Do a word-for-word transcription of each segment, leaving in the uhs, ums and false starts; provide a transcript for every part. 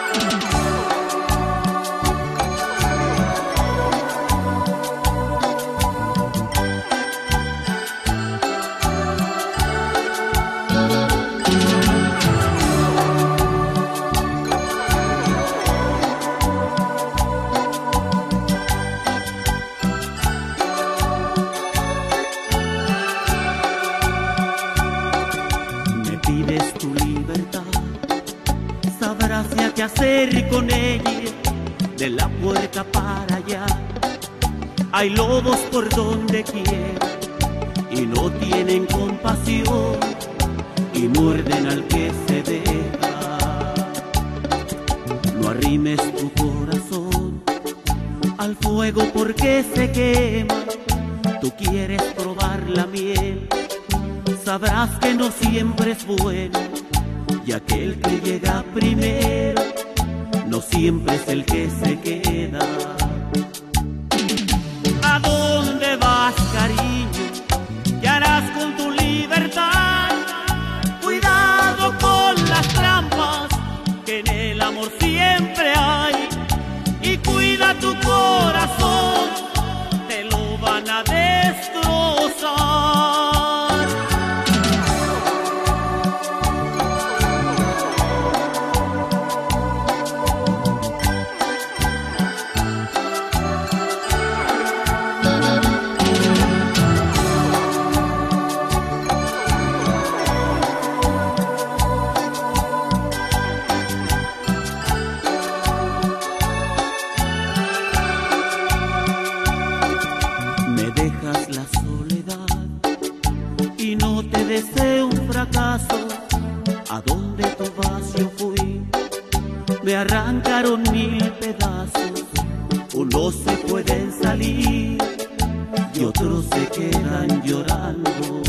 Pides tu libertad, sabrás ya qué hacer con ella. De la puerta para allá hay lobos por donde quiera y no tienen compasión y muerden al que se deja. No arrimes tu corazón al fuego porque se quema. Tú quieres probar la miel, sabrás que no siempre es bueno, y aquel que llega primero no siempre es el que se queda. ¿A dónde vas, cariño? ¿Qué harás con tu libertad? Cuidado con las trampas que en el amor siempre hay, y cuida tu corazón, te lo van a destrozar. Dejas la soledad y no te deseo un fracaso. A donde tú vas yo fui, me arrancaron mil pedazos. Unos se pueden salir y otros se quedan llorando.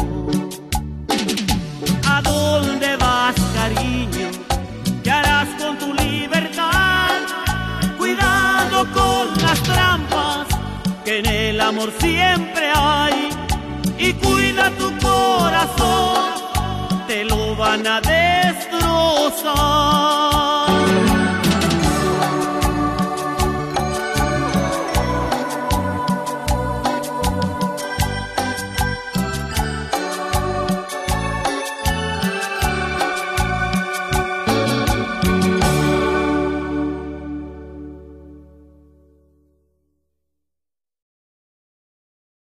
¿A dónde vas, cariño? ¿Qué harás con tu libertad? Cuidado con las trampas que en el amor siempre hay, y cuida tu corazón, te lo van a destrozar.